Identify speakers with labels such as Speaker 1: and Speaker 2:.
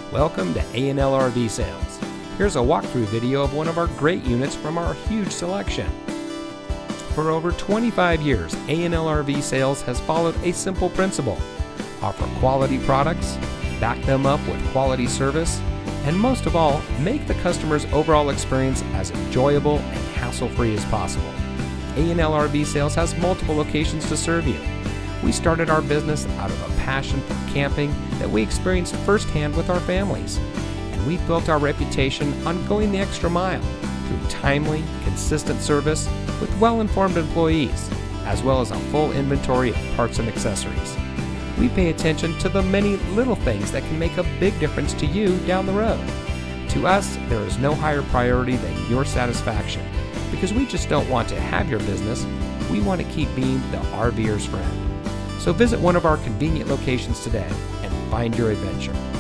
Speaker 1: Welcome to A&L RV Sales. Here's a walkthrough video of one of our great units from our huge selection. For over 25 years, A&L RV Sales has followed a simple principle: offer quality products, back them up with quality service, and most of all, make the customer's overall experience as enjoyable and hassle-free as possible. A&L RV Sales has multiple locations to serve you. We started our business out of a passion for camping that we experienced firsthand with our families, and we've built our reputation on going the extra mile through timely, consistent service with well-informed employees, as well as a full inventory of parts and accessories. We pay attention to the many little things that can make a big difference to you down the road. To us, there is no higher priority than your satisfaction, because we just don't want to have your business, we want to keep being the RVer's friend. So visit one of our convenient locations today and find your adventure.